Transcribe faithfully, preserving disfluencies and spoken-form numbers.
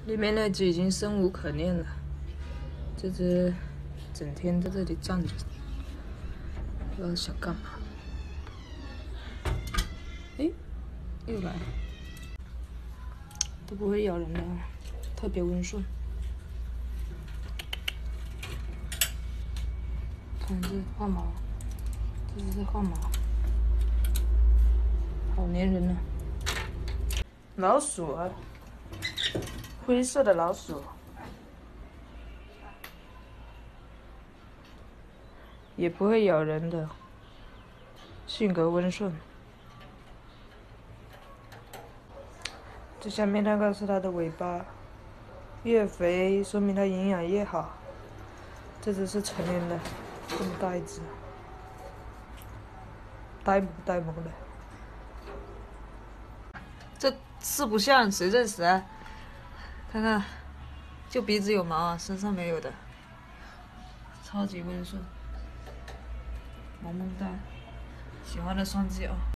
里面那只已经生无可恋了，这只整天在这里站着，不知道想干嘛。哎，又来了，都不会咬人的，特别温顺。看这换毛，这是在换毛，好粘人呢。老鼠啊，灰色的老鼠。 也不会咬人的，性格温顺。这下面那个是它的尾巴，越肥说明它营养越好。这只是成年的，这么大一只，呆萌呆萌的。这四不像，谁认识啊？看看，就鼻子有毛啊，身上没有的，超级温顺。萌萌哒，喜欢的双击哦。